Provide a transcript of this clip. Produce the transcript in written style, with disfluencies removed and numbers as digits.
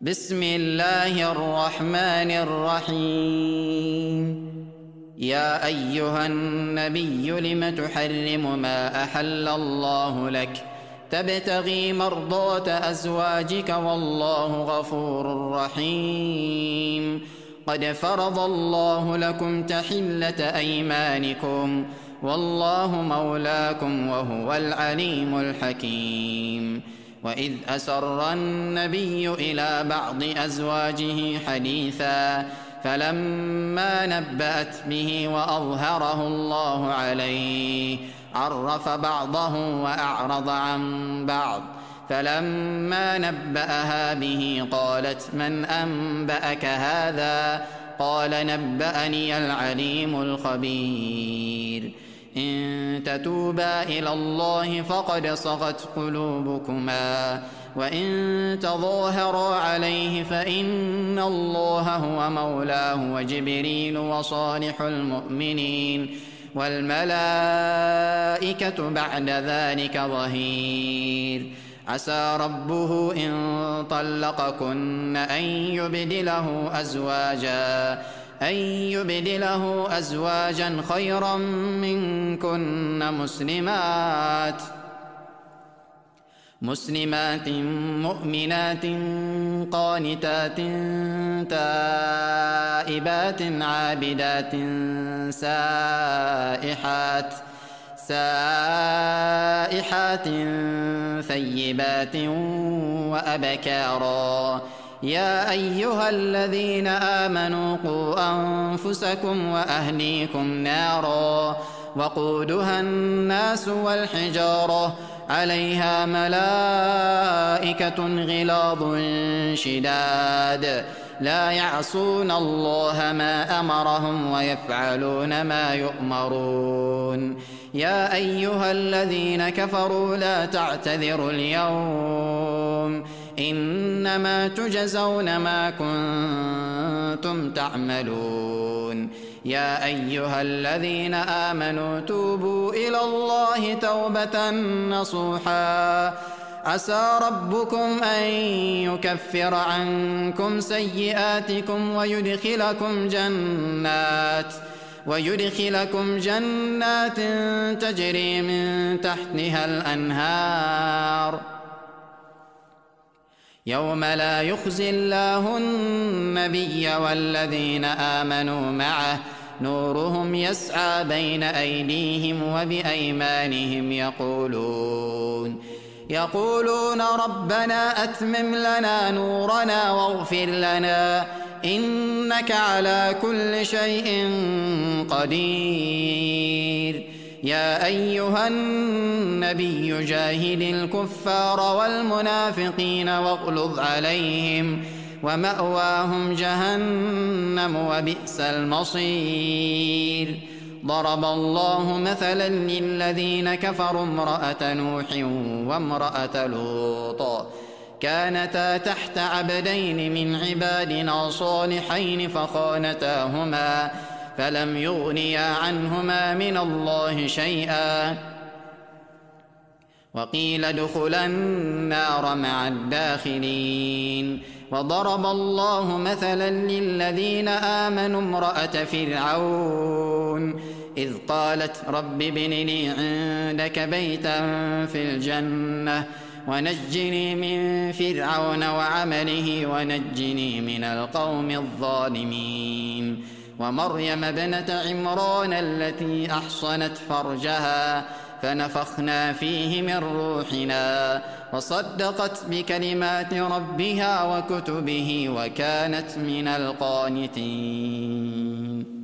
بسم الله الرحمن الرحيم. يا أيها النبي لم تحرم ما أحل الله لك تبتغي مرضات أزواجك والله غفور رحيم. قد فرض الله لكم تحلة أيمانكم والله مولاكم وهو العليم الحكيم. وإذ أسر النبي إلى بعض أزواجه حديثا فلما نبأت به وأظهره الله عليه عرف بعضه وأعرض عن بعض. فلما نبأها به قالت من أنبأك هذا؟ قال نبأني العليم الخبير. إن تتوبا إلى الله فقد صغت قلوبكما وإن تظاهرا عليه فإن الله هو مولاه وجبريل وصالح المؤمنين والملائكة بعد ذلك ظهير. عسى ربه إن طلقكن أن يبدله أزواجا خيرا منكن مسلمات مؤمنات قانتات تائبات عابدات سائحات ثيبات وأبكارا. يا أيها الذين آمنوا قوا أنفسكم وأهليكم نارا وقودها الناس والحجارة عليها ملائكة غلاظ شداد لا يعصون الله ما أمرهم ويفعلون ما يؤمرون. يا أيها الذين كفروا لا تعتذروا اليوم إنما تجزون ما كنتم تعملون. يا أيها الذين آمنوا توبوا إلى الله توبة نصوحا عسى ربكم أن يكفر عنكم سيئاتكم ويدخلكم جنات تجري من تحتها الأنهار يوم لا يخزي الله النبي والذين آمنوا معه نورهم يسعى بين أيديهم وبأيمانهم يقولون ربنا أتمم لنا نورنا واغفر لنا إنك على كل شيء قدير. يا أيها النبي جاهد الكفار والمنافقين واغلظ عليهم ومأواهم جهنم وبئس المصير. ضرب الله مثلا للذين كفروا امرأة نوح وامرأة لوط كانتا تحت عبدين من عبادنا صالحين فخانتاهما فلم يغنيا عنهما من الله شيئا وقيل ادخلا النار مع الداخلين. وضرب الله مثلا للذين آمنوا امرأة فرعون إذ قالت رب ابن لي عندك بيتا في الجنة ونجني من فرعون وعمله ونجني من القوم الظالمين. ومريم ابنة عمران التي أحصنت فرجها فنفخنا فيه من روحنا وصدقت بكلمات ربها وكتبه وكانت من القانتين.